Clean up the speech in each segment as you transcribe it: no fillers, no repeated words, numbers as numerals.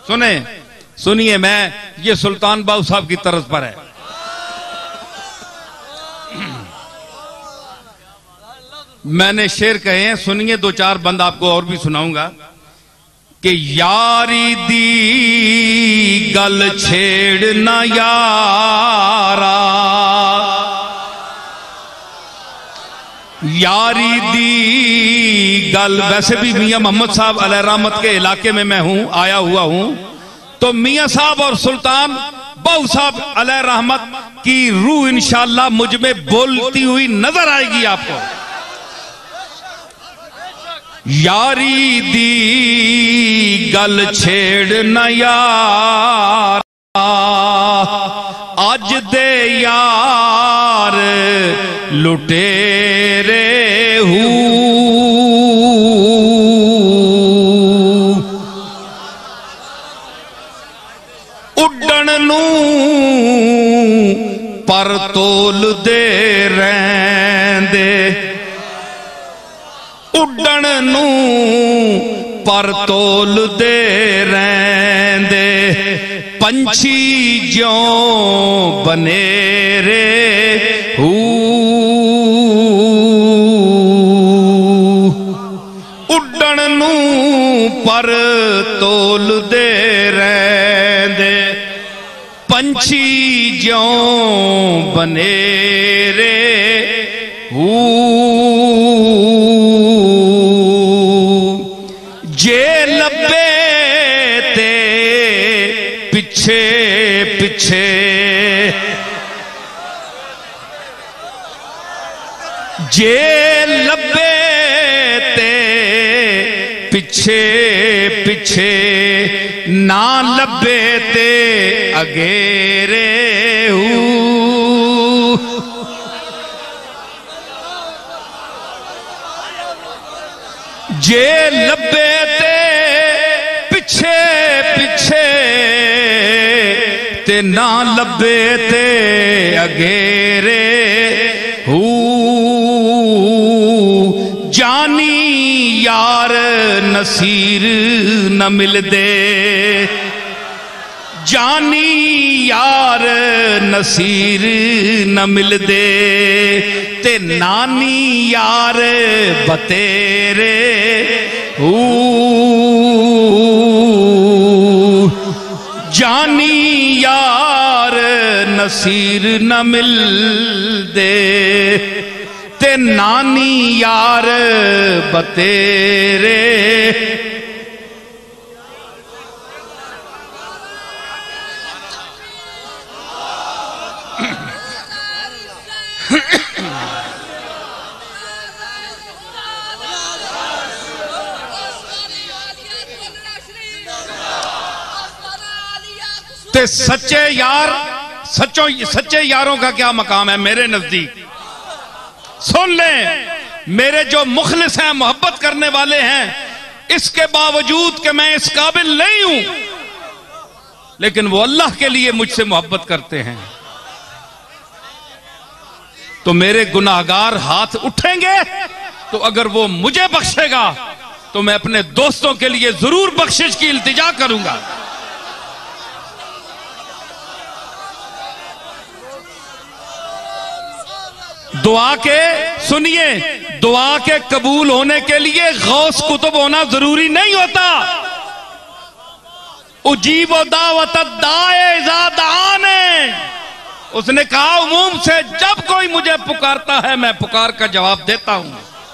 सुने सुनिए, मैं ये सुल्तान बाहू साहब की तरफ पर है। मैंने शेर कहे हैं, सुनिए, दो चार बंद आपको और भी सुनाऊंगा कि यारी दी गल छेड़ ना यारा, यारी दी गल। वैसे भी मियां मोहम्मद साहब अलैहि रहमत के इलाके में मैं हूं, आया हुआ हूं, तो मियां साहब और सुल्तान बाहू साहब अलैहि रहमत की रूह इंशाअल्लाह मुझ में बोलती हुई नजर आएगी आपको। यारी दी गल छेड़ न यार, अज दे यार लुटेरे उड्डण नू पर तोल दे रैंदे, उड्डण नू पर तोल दे रैंदे, पंछी ज्यों बनेरे उड्डण नू पर तोल दे रैंदे, पंछी ज्यों बनेरे जे लब्बे ते पिछे पिछे, जे लब्बे ते पिछे पिछे, ना लब्बे ते अगेरे जे लब्बे ते पिछे पिछे, ते ना लब्बे ते अगेरे जानी यार नसीर न मिलदे, जानी यार नसीर न मिलदे, ते नानी यार बतेरे जानी यार नसीर न मिलदे, ते नानी यार बतेरे। ते सच्चे यार, सच्चे यारों का क्या मकाम है मेरे नजदीक। सुन लें, मेरे जो मुखलिस हैं, मोहब्बत करने वाले हैं, इसके बावजूद कि मैं इस काबिल नहीं हूं, लेकिन वो अल्लाह के लिए मुझसे मोहब्बत करते हैं, तो मेरे गुनाहगार हाथ उठेंगे, तो अगर वो मुझे बख्शेगा तो मैं अपने दोस्तों के लिए जरूर बख्शिश की इल्तिजा करूंगा। दुआ के, सुनिए, दुआ के कबूल होने के लिए गौस कुतुब होना जरूरी नहीं होता। उजीब दावत दाए ज़ादाने, उसने कहा उमूम से जब कोई मुझे पुकारता है मैं पुकार का जवाब देता हूं।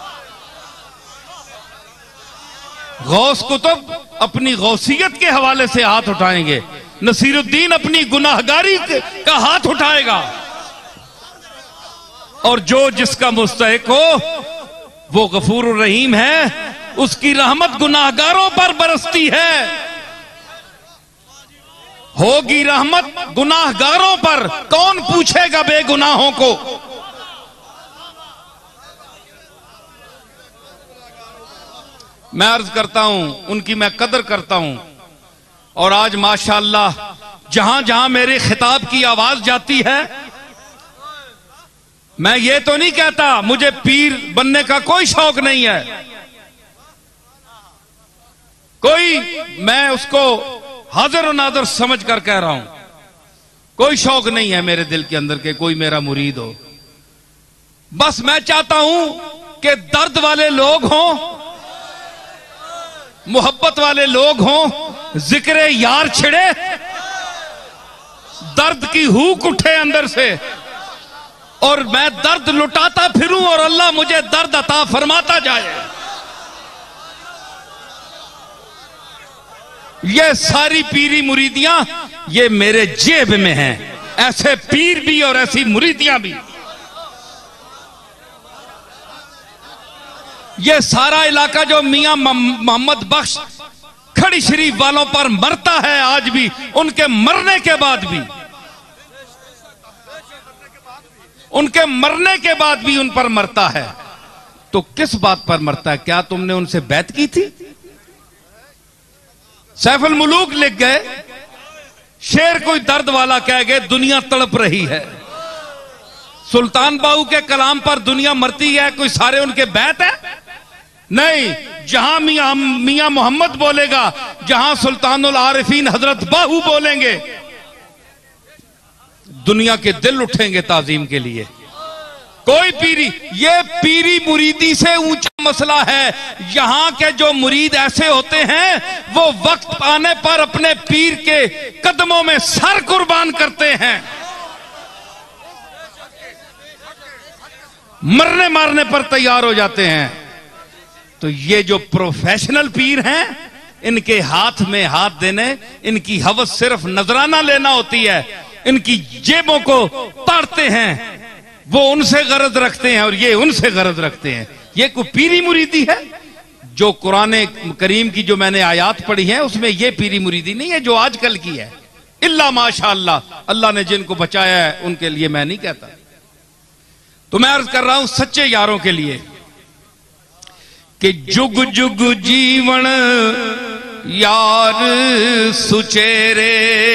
गौस कुतुब अपनी गौसियत के हवाले से हाथ उठाएंगे, नसीरुद्दीन अपनी गुनाहगारी का हाथ उठाएगा, और जो जिसका मुस्तहिक हो वो गफूर रहीम है, उसकी रहमत गुनाहगारों पर बरसती है। होगी रहमत गुनाहगारों पर, कौन पूछेगा बेगुनाहों को। मैं अर्ज करता हूं, उनकी मैं कदर करता हूं, और आज माशाअल्लाह जहां जहां मेरे खिताब की आवाज जाती है, मैं ये तो नहीं कहता मुझे पीर बनने का कोई शौक नहीं है, कोई मैं उसको हाजिर और नाज़िर समझ कर कह रहा हूं, कोई शौक नहीं है मेरे दिल के अंदर के कोई मेरा मुरीद हो। बस मैं चाहता हूं कि दर्द वाले लोग हों, मोहब्बत वाले लोग हों, जिक्र यार छिड़े, दर्द की हूक उठे अंदर से और मैं दर्द लुटाता फिरूं और अल्लाह मुझे दर्द अता फरमाता जाए। ये सारी पीरी मुरीदियां ये मेरे जेब में हैं, ऐसे पीर भी और ऐसी मुरीदियां भी। ये सारा इलाका जो मियां मोहम्मद बख्श खड़ी शरीफ वालों पर मरता है आज भी, उनके मरने के बाद भी, उनके मरने के बाद भी उन पर मरता है, तो किस बात पर मरता है? क्या तुमने उनसे बैत की थी? सैफुल मुलूक लिख गए, शेर कोई दर्द वाला कह गए दुनिया तड़प रही है। सुल्तान बाहू के कलाम पर दुनिया मरती है, कोई सारे उनके बैत है? नहीं, जहां मियां मोहम्मद बोलेगा, जहां सुल्तानुल आरिफीन हजरत बाहू बोलेंगे, दुनिया के दिल उठेंगे ताजीम के लिए। कोई पीरी, ये पीरी मुरीदी से ऊंचा मसला है। यहां के जो मुरीद ऐसे होते हैं वो वक्त आने पर अपने पीर के कदमों में सर कुर्बान करते हैं, मरने मारने पर तैयार हो जाते हैं। तो ये जो प्रोफेशनल पीर हैं, इनके हाथ में हाथ देने, इनकी हवस सिर्फ नजराना लेना होती है, इनकी जेबों को ताड़ते हैं, वो उनसे गरज रखते हैं और ये उनसे गरज रखते हैं। ये कोई पीरी मुरीदी है? जो कुरान करीम की जो मैंने आयात पढ़ी है उसमें ये पीरी मुरीदी नहीं है जो आजकल की है। इल्ला माशाअल्लाह, अल्लाह ने जिनको बचाया है उनके लिए मैं नहीं कहता। तो मैं अर्ज कर रहा हूं सच्चे यारों के लिए कि जुग जुग जीवन यार सुचेरे,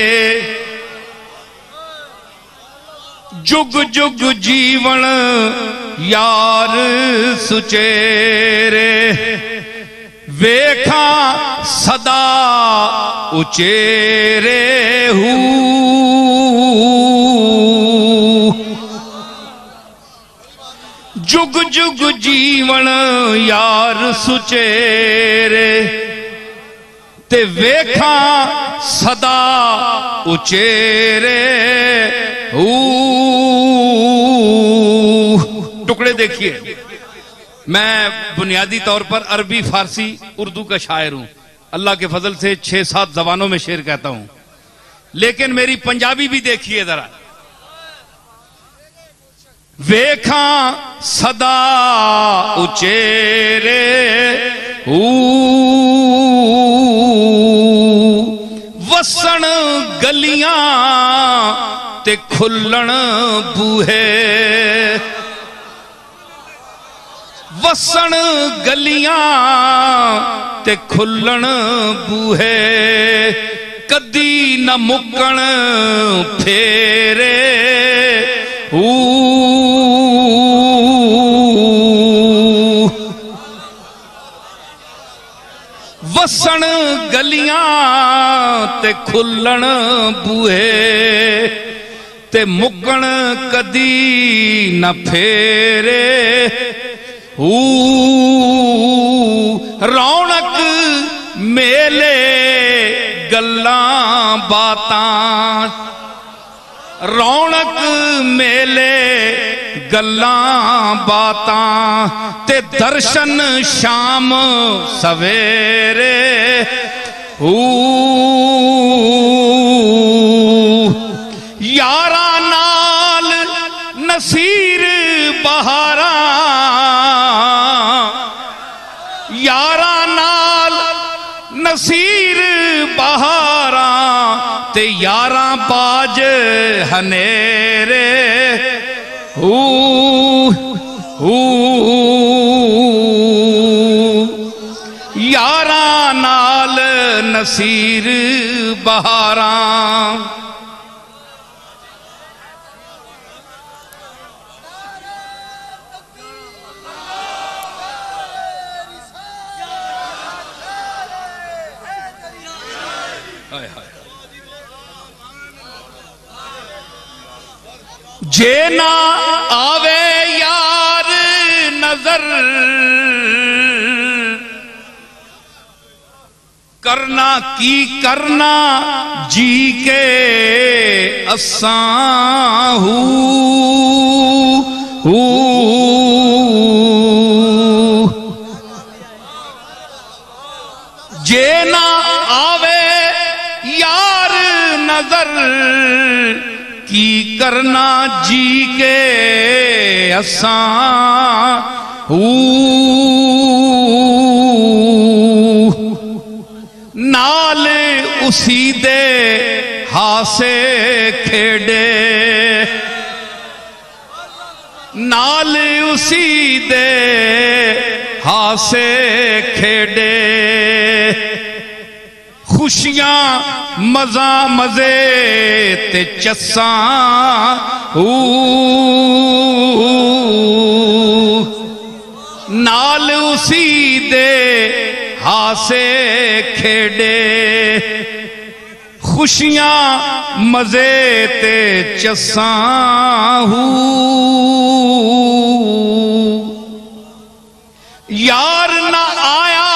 जुग जुग जीवन यार सुचेरे, वेखा सदा उचेरे हूं। जुग जुग जीवन यार सुचेरे ते वेखा सदा उचेरे टुकड़े देखिए, मैं बुनियादी तौर पर अरबी, फारसी, उर्दू का शायर हूं। अल्लाह के फजल से 6-7 जबानों में शेर कहता हूं, लेकिन मेरी पंजाबी भी देखिए जरा। वेखा सदा उचेरे वसन गलियां ते खुल्लण बूहे, वसन गलियां ते खुल्लण बूहे, कदी न मुकण फेरे वसन गलियां ते खुल्लण बूहे ते मुकण कदी न फेरे। रौनक मेले गल्लां बातां, रौनक मेले गल्लां बातां ते दर्शन शाम सवेरे। यारा नाल नसीर बहारा, यारा नाल नसीर बहारा ते यारा बाज हनेरे। यारा नाल नसीर बहारा। जे ना आवे यार नजर करना की करना जी के असां जे ना आवे यार नजर की करना जी के असां नाल उसी दे हासे खेड़े नाल उसी दे हासे खेड़े खुशियां मजा मजे ते चस्सां नाल उसी दे हासे खेड़े खुशियां मजे ते चस्सां यार ना आया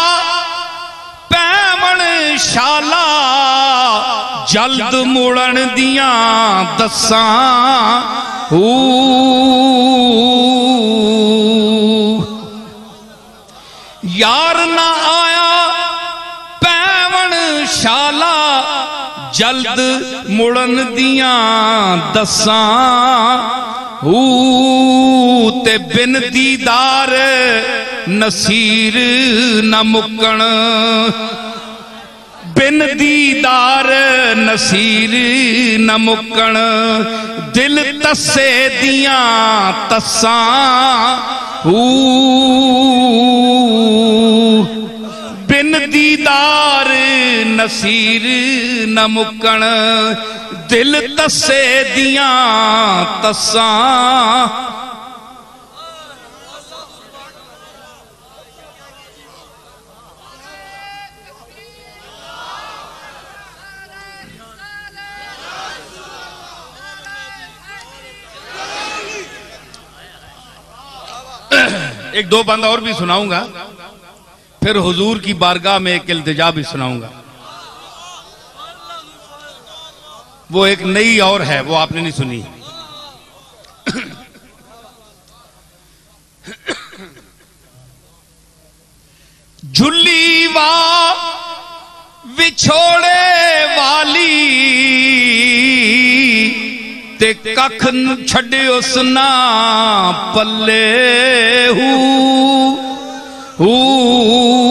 पैमण शाला जल्द मुड़न दियां दस्सां यार ना आया पैवण शाला जल्द मुड़न दियां दस्सां ते बिन दीदार नसीर न मुकण बिन दीदार नसीर न मुकण दिल तस्से दियां तस्सां बिन दीदार नसीर न मुकण दिल तस्से दियां तस्सां एक दो बंद और भी सुनाऊंगा, फिर हुजूर की बारगाह में एक इल्तिजा भी सुनाऊंगा। वो एक नई और है, वो आपने नहीं सुनी। झुल्ली वा विछोड़े वाली ते कख छड़े उस ना पल्ले हू